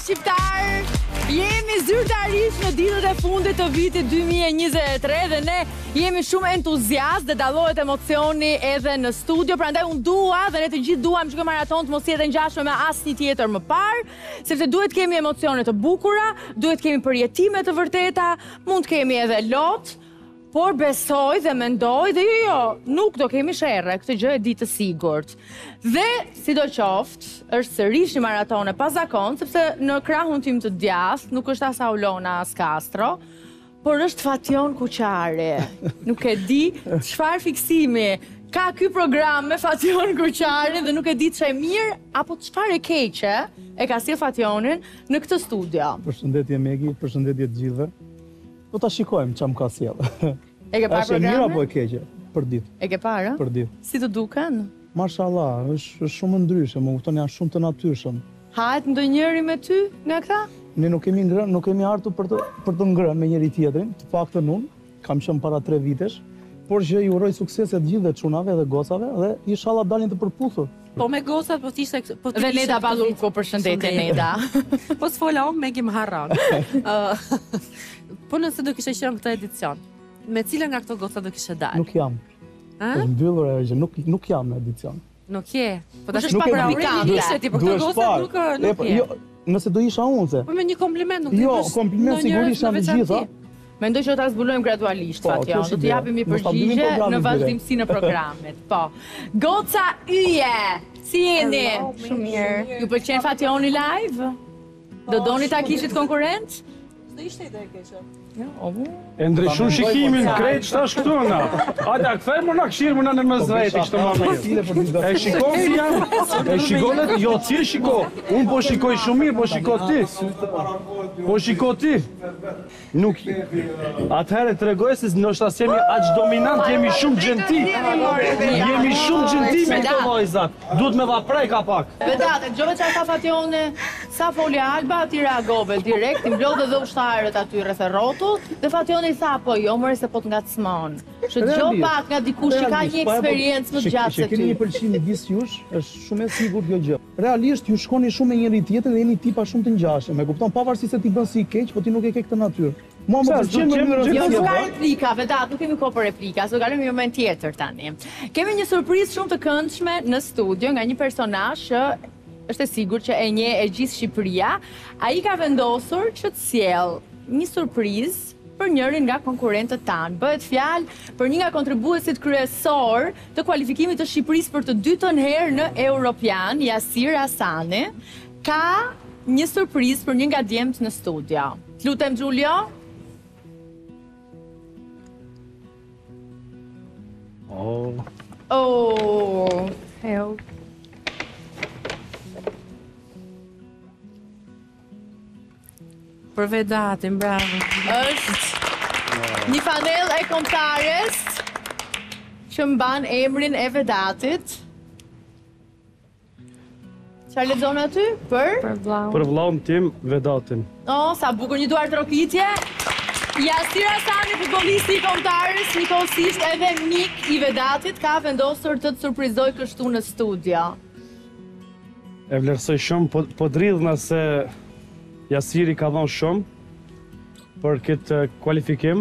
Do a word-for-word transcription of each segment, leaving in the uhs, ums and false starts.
shqiptar, jemi zyrtarisht në ditët e fundit të vitit dy mijë e njëzet e tre dhe ne jemi shumë entuziast dhe dallohet emocioni edhe në studio, prandaj unë dua dhe ne të gjithë duam që kjo maraton të mos jetë ngjashme me asnjë tjetër më parë, sepse duhet kemi emocione të bukura, duhet kemi përjetime të vërteta, mund të kemi edhe lot. Por besoj dhe mendoj dhe jo, jo, nuk do kemi sherre, këtë gjë e di të sigurt. Dhe, sidoqoftë, është sërish një maraton e pazakon, sepse në krahun tim të djathtë nuk është as Aulona as Castro, por është Fation Kuqari. Nuk e di çfarë fiksimi ka ky program me Fation Kuqarin dhe nuk e di ç'e mirë apo çfarë e keqe e ka sjell Fationin në këtë studio. Përshëndetje Megi, përshëndetje të gjithëve. Po ta shikojmë çam ka sjell. E ke parë programin? Është e mirë apo e programin? keqe? Për ditë. E ke parë? Për ditë. Si të duken? Mashallah, është është shumë ndryshe, më kupton, janë shumë të natyrshëm. Hahet ndonjëri me ty nga këta? Ne nuk kemi ngrënë, nuk kemi ardhur për të për të ngrënë me njëri tjetrin. Të paktën unë kam qenë para tre vitesh, por që i uroj suksese të gjithëve çunave dhe gocave dhe inshallah dalin të përputhur. Po me gocat po t'ishte po Dhe Neda Balluko, përshëndetje Neda. Po s'fola unë me kim harran. Po nëse do kishe qenë këtë edicion, me cilën nga këto goca do kishe dalë? Nuk jam. Është mbyllur ajo gjë, nuk nuk jam në edicion. Nuk je. Po tash Nuk pa e pra di. ishe ti, por këto Duhesh goca parë. nuk E, nuk po, je. jo, nëse do isha unë se. Po me një kompliment nuk Jo, bësh kompliment ndonjëherë sigurisht janë në të gjitha. veçanti. Mendoj që do ta zbulojmë gradualisht, Po, Fation. kjo është Do të ideja. japim një Mos ta bëjmë përgjigje programin në direkt. vazhdimsi në programit. Po. Goca yje, si jeni? Shumë mirë. Ju pëlqen Fationi live? Do doni ta kishit konkurrent? Do ishte ide e keqe. E ndryshon shikimin krejt shtash këtu nga. Hajde, a kthej më na këshirë më na në mes drejti kështu më mirë. E shikon si jam? E shikon e jo, si e shiko? Unë po shikoj shumë mirë, po shiko ti. Po shiko ti. Nuk atëherë tregoj se ndoshta jemi aq dominant, jemi shumë gentil. Jemi shumë gentil me këto vajzat. Duhet me dha preka pak. Vetate, gjove që ka Fatione, sa foli Alba, ati reagove direkt, i mblodhe dhe ushtarët aty rreth e rrotull, dhe Fatione i tha, po jo mëre se po të ngacmon. Që gjo pak nga dikush që ka një eksperiencë më gjatë se Që keni një ty. pëlqim midis jush, është shumë e sigurt kjo gjë. Realisht ju shkoni shumë me njëri tjetrin dhe jeni tipa shumë të ngjashëm. E kupton, pavarësisht se ti bën si i keq, po ti nuk e ke këtë natyrë. Mua më pëlqen mënyra Jo, se s'ka ti. replika, vetat, nuk kemi kohë për replika, so kalojmë një moment tjetër tani. Kemi një surprizë shumë të këndshme në studio nga një personazh që është e sigurt që e njeh e gjithë Shqipëria. Ai ka vendosur që të sjell një surprizë për njërin nga konkurrentët tanë. Bëhet fjalë për një nga kontribuesit kryesor të kualifikimit të Shqipërisë për të dytën herë në Europian, Yasir Hasani, ka një surprizë për një nga djemt në studio. Të lutem Giulio. Oh. Oh, hell. Për Vedatin, bravo. Është një fanell e kontares që mban emrin e Vedatit. Çfarë lexon aty? Për? Për vllau. Për vllaun tim, Vedatin. Oh, sa bukur, një duar trokitje. Yasir Hasani, futbollisti i kontares, njëkohësisht edhe mik i Vedatit, ka vendosur të të surprizoj kështu në studio. E vlerësoj shumë, po, po dridhna se Jasiri ka dhënë shumë për këtë kualifikim.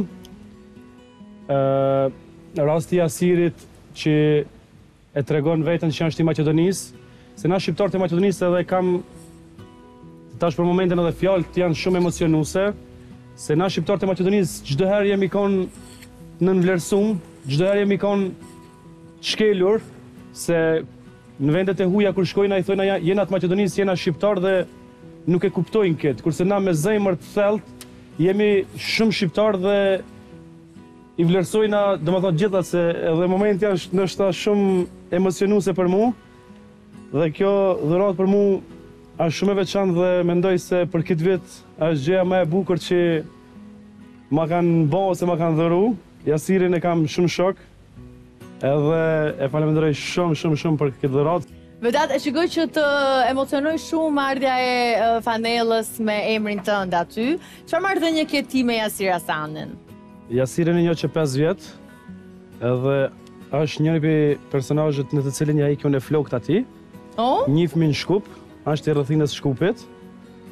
Uh, rasti Jasirit që e tregon veten që është i Maqedonisë, se na shqiptarët e Maqedonisë edhe kam tash për momentin edhe fjalët janë shumë emocionuese, se na shqiptarët e Maqedonisë çdo herë jemi kon në vlerësum, çdo herë jemi kon shkelur, se në vendet e huaja kur shkojnë ai thonë jena të Maqedonisë, jena shqiptar dhe nuk e kuptojnë këtë, kurse na me zemër të thellët jemi shumë shqiptar dhe i vlerësojna, domethënë gjitha se edhe momenti është ndoshta shumë emocionuese për mua. Dhe kjo dhuratë për mua është shumë e veçantë dhe mendoj se për këtë vit është gjëja më e bukur që ma kanë bërë ose ma kanë dhuru. Jasirin e kam shumë shok. Edhe e falenderoj shumë shumë shumë për këtë dhuratë. Vedat, e shikoj që të emocionoj shumë ardhja e fanellës me emrin tënd aty. Çfarë marrëdhënie ke ti me Yasir Hasanin? Jasirin e njoh që pesë vjet, edhe është njëri prej personazhet në të cilin ja ikën e flokt atij. Oh? Njif min Shkup, është i rrëthinës Shkupit.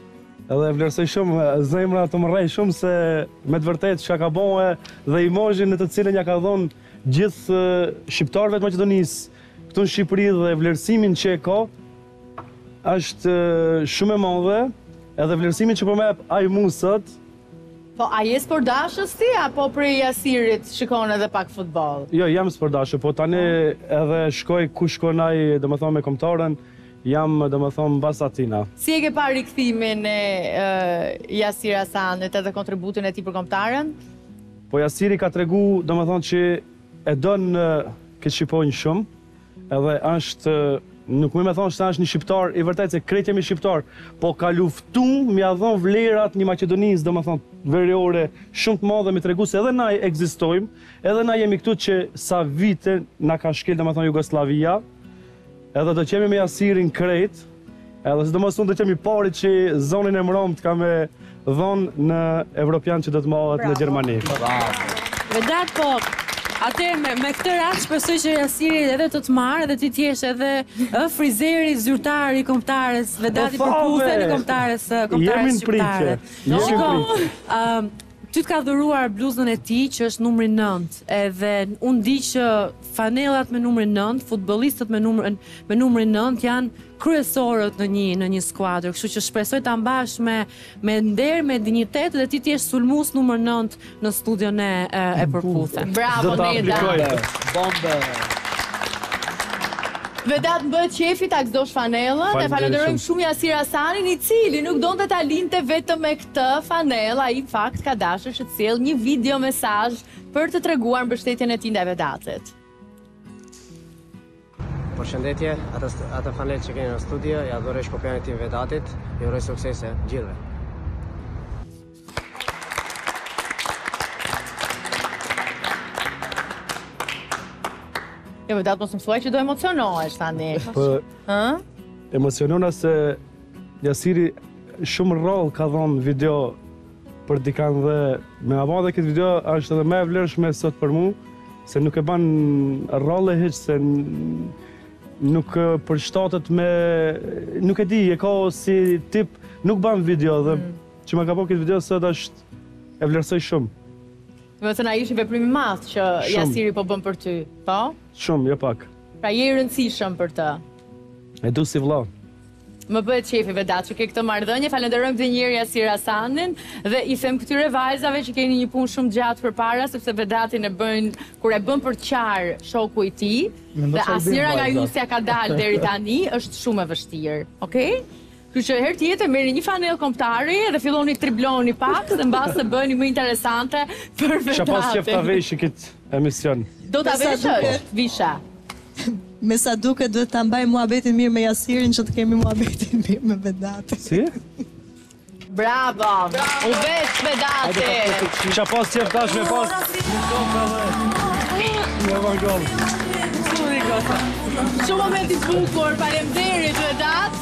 Edhe e vlerësoj shumë, zemra të më rrej shumë se me të vërtet çka ka bënë dhe imazhin në të cilën ja ka dhënë gjithë shqiptarëve të Maqedonisë këtu në Shqipëri dhe vlerësimin që e ka është shumë e madhe, edhe vlerësimin që po më jep ai mua sot. Po, a je sportdashës ti, apo prej Jasirit shikon edhe pak futboll? Jo, jam sportdashë, po tani edhe shkoj ku shkon ai, domethënë me kombëtarën, jam domethënë mbas Atina. Si e ke parë rikthimin e uh, Jasir Hasanit edhe kontributin e tij për kombëtarën? Po Jasiri ka tregu, domethënë që e don këtë shqiponjë shumë, edhe është nuk më me thonë se është një shqiptar, i vërtet se krejt jemi shqiptar, po ka luftu m'ia dhon vlerat një Maqedonisë, domethënë veriore shumë të madhe, me tregu se edhe na ekzistojmë, edhe na jemi këtu që sa vite na ka shkel domethënë Jugoslavia, edhe do qemi me Jasirin krejt, edhe sidomos unë do qemi pari që zonin e Mromt ka me dhonë në Evropian që do të marrët në Gjermani. Vedat, po, atëherë me, me këtë rast shpresoj që Jasiri edhe të të marrë edhe ti t'jesh edhe ë, frizeri, zyrtari i kombëtares, Vedati përputhen i kombëtares, kombëtares shqiptare. Shiko, ëm ty të ka dhuruar bluzën e tij që është numri nëntë, edhe unë di që fanellat me numrin nëntë, futbollistët me numrin me numrin nëntë janë kryesorët në një në një skuadër, kështu që shpresoj ta mbash me me nder, me dinjitet dhe ti të jesh sulmues numër nëntë në studion e e, e përputhen. Bravo Neda. Bombe. Vedat më bëhet qefi ta gëzosh fanellën, e falenderojmë shumë Jasir Hasanin, i cili nuk donte ta linte vetëm me këtë fanellë, ai në fakt ka dashur që të sjellë një video mesazh për të treguar mbështetjen e tij ndaj Vedatit. Përshëndetje, atë, atë fanel që keni në studio, ja adhuroj shkopjanin tim Vedatit, ju uroj suksese gjithëve. Jo, Vedat, mos më thuaj që do emocionohesh tani. Po, Ë? emocionona se Jasiri shumë rroll ka dhënë video për dikan dhe me ava dhe këtë video është edhe më e vlerëshme sot për mua, se nuk e ban rrolle hiç, se nuk përshtatet me, nuk e di, e ka si tip, nuk ban video dhe mm. që ma ka po këtë video sot është e vlerësoj shumë. Do të thënë ai është veprim i madh që Jasiri po bën për ty, po? Shumë, jo pak. Pra je i rëndësishëm për të. E du si vëlla. Më bëhet qefi Vedat që ke këtë marrëdhënie. Falenderojmë edhe një herë Jasir Hasanin dhe i them këtyre vajzave që keni një punë shumë gjatë përpara, sepse Vedatin e bëjnë kur e bën për të qarë shoku i tij dhe asnjëra nga ju s'ja ka dalë deri tani, është shumë e vështirë. Okej? Kështu që herë tjetër merrni një fanel kombëtari dhe filloni të tribloni pak, dhe mbas të bëni më interesante për Vedatin. Çfarë pas qef ta vesh këtë emision? Do ta veshësh, Visha. Me sa duke duhet ta mbaj muhabetin mirë me Jasirin që të kemi muhabetin mirë me Vedatin. Si? Bravo! U vesh Vedati! Kisha pas qef tash me pas. Në vangol. Shumë moment i bukur, faleminderit Vedat.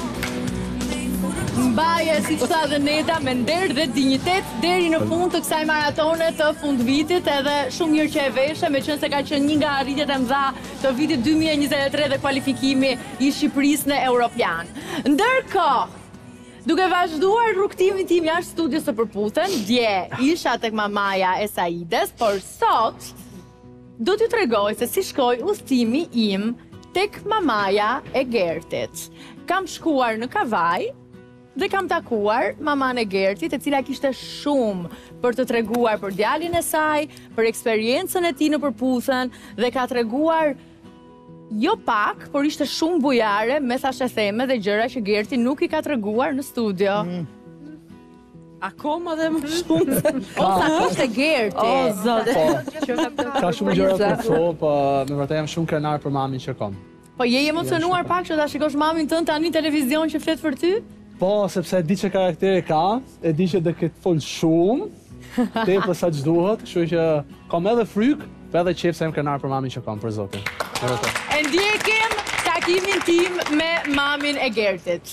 Mbaje, si që tha dhe Neda, me nder dhe dignitet deri në fund të kësaj maratone të fund vitit, edhe shumë mirë që e veshe, me qënë se ka qenë një nga arritjet e mëdha të vitit dy mijë e njëzet e tre dhe kualifikimi i Shqipërisë në Europian. Ndërkohë, duke vazhduar rrugtimin tim jashtë studios të përputhen, dje isha tek mamaja e Saides, por sot do t'ju tregoj se si shkoj udhëtimi im tek mamaja e Gertit. Kam shkuar në Kavaj, dhe kam takuar maman e Gertit, e cila kishte shumë për të treguar për djalin e saj, për eksperiencën e tij në përputhen, dhe ka treguar jo pak, por ishte shumë bujare me thashë theme dhe gjëra që Gerti nuk i ka treguar në studio. Mm. Akoma dhe më shumë. O, sa kishte Gerti. O, zote. Ka shumë gjëra për të thonë, po me vërtet jam shumë krenar për mamin që kam. Po je i emocionuar pak që ta shikosh mamin tënd tani në televizion që flet për ty? Po, sepse e di që karakteri ka, e di që dhe këtë folë shumë, te për sa që duhet, kështu që kam edhe fryk, për edhe qef se jem krenar për mamin që kam, për zotin. E ndjekim takimin tim me mamin e Gertit.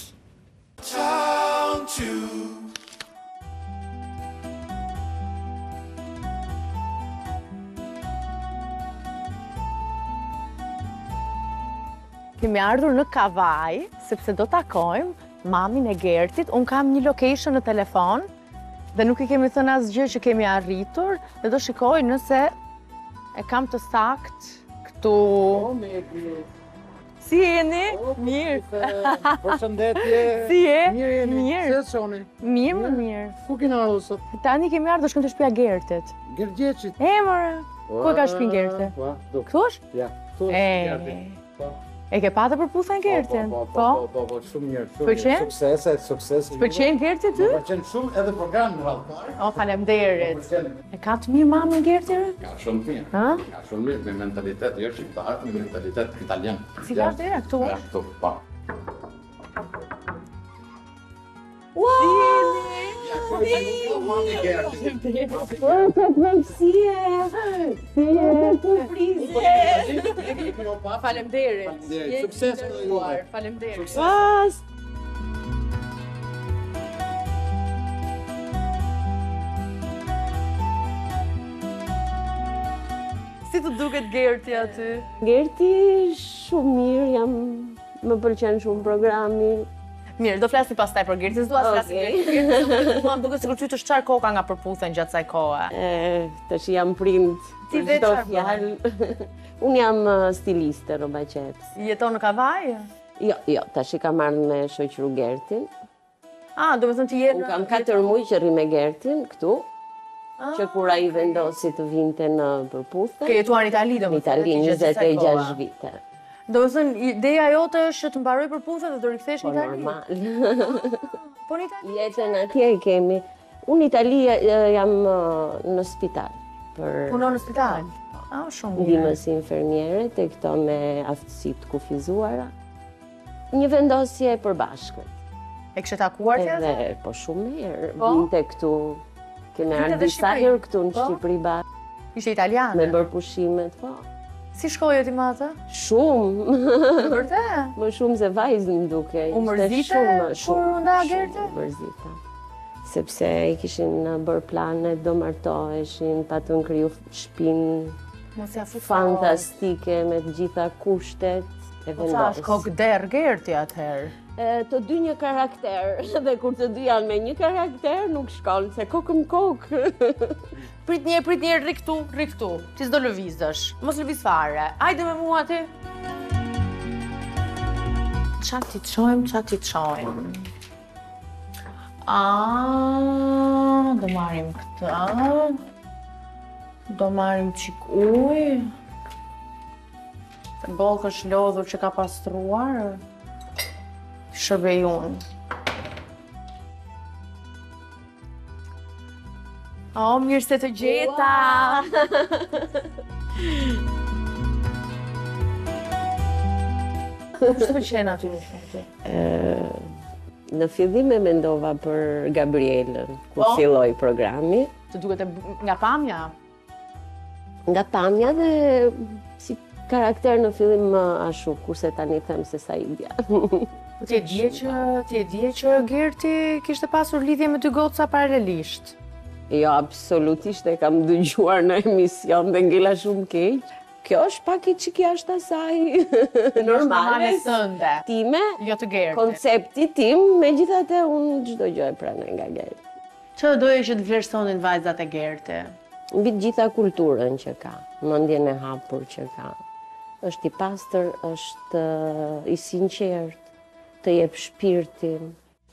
Kemi ardhur në Kavaj, sepse do takojmë mamin e Gertit. Unë kam një location në telefon dhe nuk i kemi thënë asgjë që kemi arritur dhe do shikoj nëse e kam të sakt këtu. Si jeni? Mirë. Përshëndetje. Si je? Mirë jeni. Mirë. Se çoni? Mirë, më mirë. Ku keni ardhur sot? Tani kemi ardhur shkëm të shtëpia Gertit. Gergjeçit. E mëre, ku e ka shtëpinë Gerti? Po, do. Këtu është? Ja, këtu është Gerti. E, Po. e ke patë për pusën Gertin? Po, po, po, po, po, shumë mirë, shumë Pëlqen? mirë. Suksese, suksese. Pëlqen Gerti ty? Më pëlqen shumë edhe programi radhëtar. O, faleminderit. Pëlqen. E ka të mirë mamën Gerti? Ka shumë mirë. Ha? Ka shumë mirë me mentalitet jo shqiptar, me mentalitet italian. Si ka dera këtu? Ja, këtu, po. Faleminderit. Sukses për ju. Faleminderit. Pas! Si të duket Gerti aty? Gerti shumë mirë, jam më pëlqen shumë programi. Mirë, do flasim pastaj për Gerti, s'dua të flasim Okej. për Gerti. Mua më duket sikur ty të shqar koka nga përputhen gjatë kësaj kohe. E, tash jam prind Ti për veç çdo çfarë fjalë. Unë jam uh, stiliste, Roba Qeps. Jeton në Kavaj? Jo, jo, tash i kam marrë me shoqëru Gertin. Ah, do me thënë ti je Unë kam katër muaj që rri me Gertin këtu, që kur ai vendosi të vinte në përputhe. Ke jetuar në Itali, do Në me thënë. Itali ti gjatë njëzet e kësaj kohe. gjashtë vite. Do me thënë, ideja jote është që të mbaroj përputhen dhe do rikthesh Po në Itali? normal. Po në Itali? Jetën atje e kemi. Unë në Itali e, jam uh, në spital. Për Punon në spital? Ah, shumë mirë. ndihmës infermiere të këto me aftësitë kufizuara. Një vendosje e përbashkët. E kështë takuar të Edhe jetë? po shumë herë, Po? vinte këtu. Kene Vinte ardhur dhe disa Shqipëri? herë këtu në Po? Shqipëri ba, Ishte italiane? me bërë pushimet, po. Si shkoje ti me atë? Shumë, Në vërtet? më shumë se vajzë më duke. U ishte mërzite shumë, kur shumë, nda shumë Gerte? mërzita. Sepse i kishin bërë planet, do martoheshin, patën kriju shtëpinë Mos ja fut fantastike me të gjitha kushtet e Po qa është vendosë. kokder Gerti atëherë? E, Të dy një karakter, dhe kur të dy janë me një karakter, nuk shkon, se kokëm kokë. Prit një, prit një, rri këtu, rri këtu. Ti s'do lëvizësh. Mos lëviz fare. Ajde me mua ti. Qa ti të qojmë, qa ti të qojmë. A, do marim këta. Do marim qik uj. Se bolk është lodhur që ka pastruar. Shërbej unë. O, mirë se të gjeta! Kushtë të pëlqen aty në shumë? Në fillim e mendova për Gabrielën, kur Po? filloi programi. Të duket e bu- nga pamja? Nga pamja dhe si karakter në fillim më ashtu, kurse tani them se sa i dja. Po ti e dje që, ti e dje që Gerti kishte pasur lidhje me dy goca paralelisht. Jo, absolutisht e kam dëgjuar në emision dhe ngela shumë keq. Kjo është pak i çik jashtë asaj. Normale. Sënde. Time, Jo të Gerti. koncepti tim, megjithatë unë çdo gjë e pranoj nga Gerti. Që doje që të vlerësonin vajzat e Gerti? Mbi të gjitha kulturën që ka, mendjen e hapur që ka. Është i pastër, është uh, i sinqert, të jep shpirtin.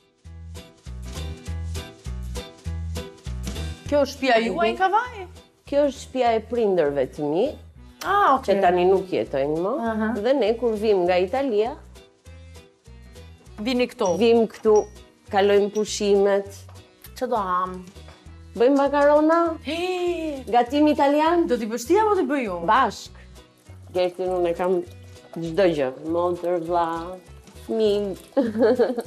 Kjo është shtëpia juaj në Kavaj? Kjo është shtëpia e prindërve të mi, Ah, që okay. tani nuk jetojnë më, Aha. dhe ne kur vim nga Italia, Vini këtu. vim këtu, kalojmë pushimet, Që do ham? bëjmë makarona, He, gatim italian, do t'i bështi apo t'i bëj unë? bashk. Gertin unë e kam çdo gjë, motor, vlla, fëmijë.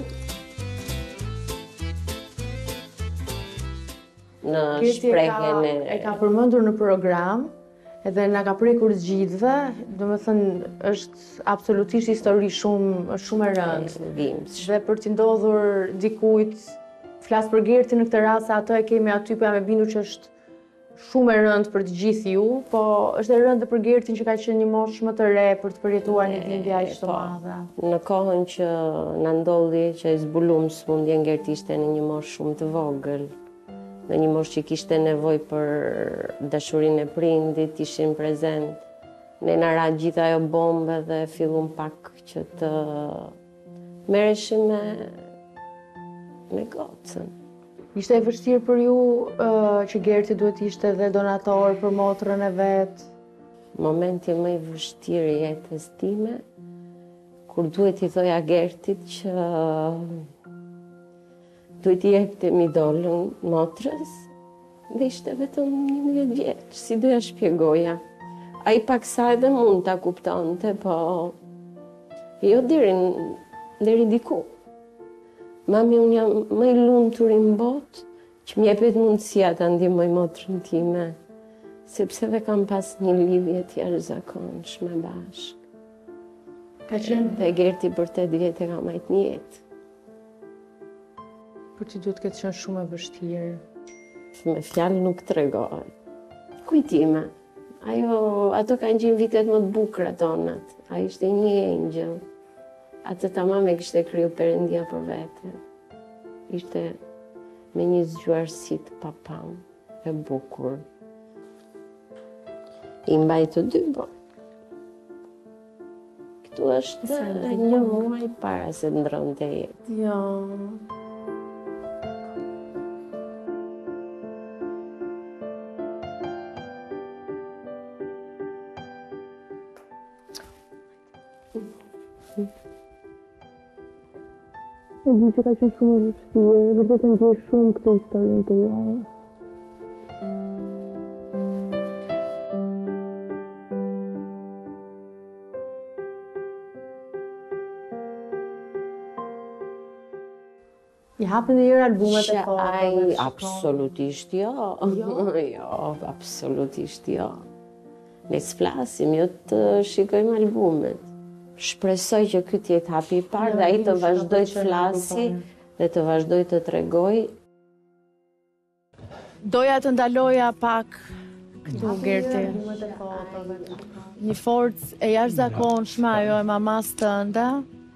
Në Gerti e ka, shprehjen e e ka përmendur në program, edhe na ka prekur gjithëve, do me thënë është absolutisht histori shumë, është shumë e rëndë. Vims. Dhe për t'i ndodhur dikujt, flas për Gerti në këtë rast, se ato e kemi aty, po jam e bindur që është shumë e rëndë për të gjithë ju, po është e rëndë për Gertin që ka qenë një moshë më të re për të përjetuar një dhimbje aq të madhe. Në kohën që na ndodhi që e zbulum sëmundjen, Gerti ishte në një moshë shumë të vogël, në një moshë që kishte nevojë për dashurinë e prindit, ishin prezent. Ne na ra gjithë ajo bombe dhe fillum pak që të merreshim me me gocën. Ishte e vështirë për ju uh, që Gerti duhet ishte dhe donator për motrën e vetë? Momenti më i vështirë i jetës time, kur duhet i thoja Gertit që duhet i jepte mi dolën motrës, dhe ishte vetëm njëmbëdhjetë vjeç, si doja shpjegoja. Ai pak sa edhe mund ta kuptonte, po jo deri deri diku. Mami, unë jam më i lumtur në botë që më jepet mundësia ta ndihmoj motrën time, sepse dhe kam pas një lidhje të jashtëzakonshme bashkë. Ka qenë Dhe Gerti për tetë vjet e ka majt një jetë. për ti duhet këtë qenë shumë e vështirë. Me fjalë nuk tregohet. Kujtime. Ajo, ato kanë qenë vitet më të bukura tonat. Ai ishte një engjëll. Atë tamam e kishte kriju Perëndia për vete. Ishte me një zgjuarsi të papam, e bukur. I mbaj të dy, po. Këtu është një muaj para se ndronte jetë. Jo. E di që ka qenë shumë e vështirë, vërtet e ndjej shumë këtë historinë të juaj. I hapën dhe njërë albumet e foto? Ai, absolutisht jo. Jo, absolutisht jo. Ne s'flasim, jo të shikojmë albumet. Shpresoj që ky të jetë hapi i parë dhe ai të vazhdoj të flasi dhe të vazhdoj të tregoj. Doja të ndaloja pak këtu, Gerti. Një forcë e jashtëzakonshme ajo e mamas tënde.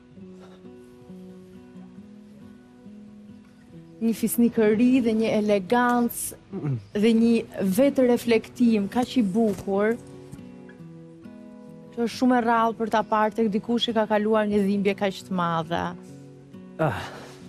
Një fisnikëri dhe një elegancë dhe një vetë reflektim kaq i bukur. Që është shumë e rrallë për ta parë tek dikush që ka kaluar një dhimbje kaq të madhe. Ah.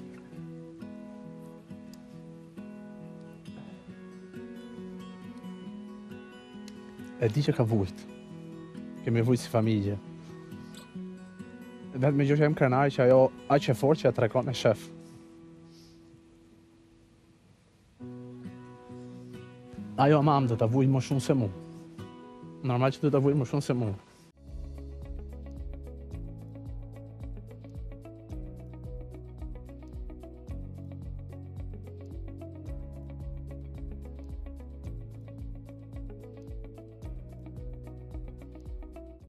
E di që ka vujt. Kemi vujt si familje. Vetëm me gjë që jam krenar që ajo aq e fortë që ja tregon me shef. Ajo mam do ta vujt më shumë se mu. Normal që do ta vujt më shumë se mu.